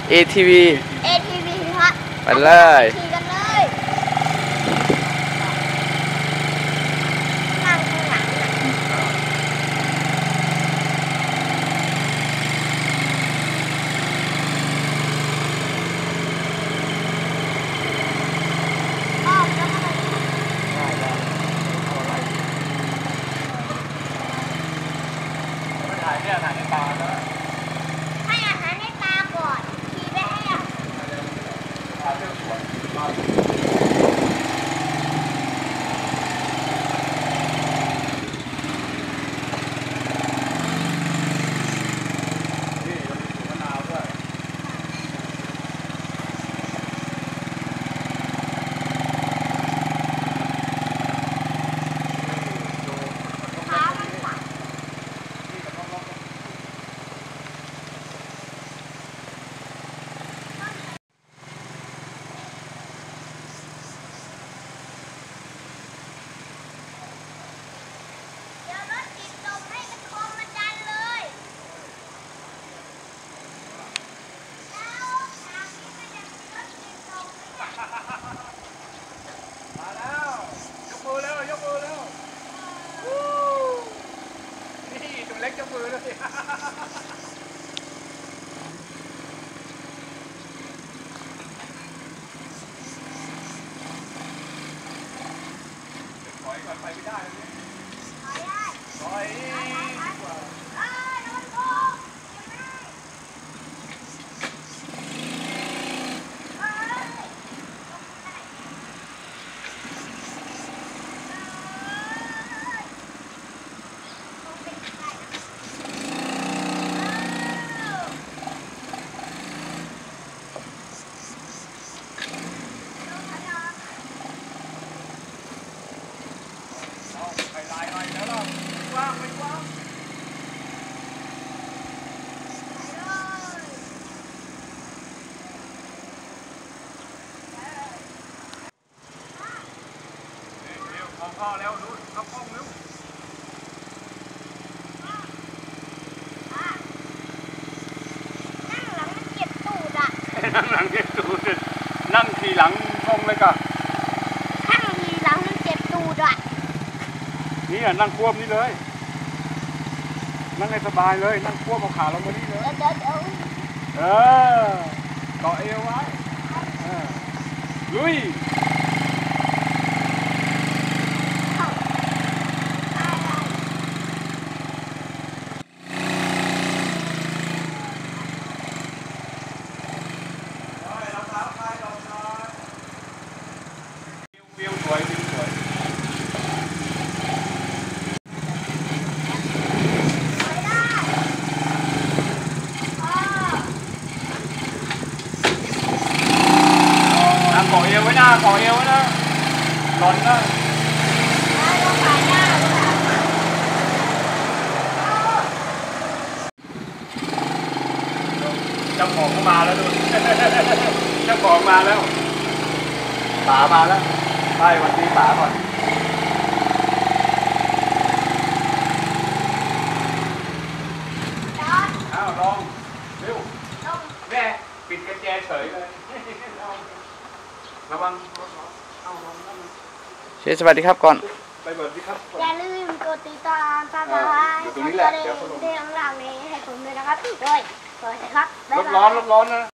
ATV ครับไปเลยขี่กันเลยนั่งข้างหลังอ้อมแล้วก็ไปได้เอาอะไรไม่ถ่ายเนี่ยถ่ายในป่านะให้อาหารให้ปลาก่อนขี่ไปให้อ่ะถ่ายเรื่องสวนบ้านนี่เรามีสวนมะนาวด้วยขามันสั่นเดี๋ยวรถติดลมให้มันคมมาจันเลยแล้วทางนี้มันจะมีรถติดลมไหมเนี่ยมาแล้วยกมือแล้วยกมือแล้วนี่ตัวเล็กยกมือเลยถอยก่อนไปไม่ได้เลยถอยได้ถอยดีกว่าโดนโกงยังไม่ได้เอ้ยเอาไปลายหน่อยแล้วเราว่างไม่ว่างเร็วของพ่อแล้วดูเข้ากล้องเร็วนั่งหลังมันเจ็บตูดอ่ะนั่งหลังเจ็บตูดนั่งขี่หลังชงเลยก็ข้างทีหลังมันเจ็บตูดอ่ะนี่อ่ะนั่งควบนี่เลยนั่งให้สบายเลยนั่งควบเอาขาลงมานี่เลยเดี๋ยวเออเกาะเอวไว้ลุยวิวสวยวิวสวยเกาะเอวไว้นะเกาะเอวไว้นะหล่นนะเจ้าของก็มาแล้วดูเจ้าของมาแล้วป๋ามาแล้วไปวันนี้ป๋าก่อนอ้าวลองเร็วแม่ปิดกระแจเฉยเลยระวังรถล้อเอาลงนั่นสวัสดีครับก่อนไปเบิร์ดดีครับอย่าลืมกดติดตามตามให้ทำเรื่องราวนี้ให้ผมด้วยนะครับด้วยสวัสดีครับบ๊ายบายรถร้อนนะ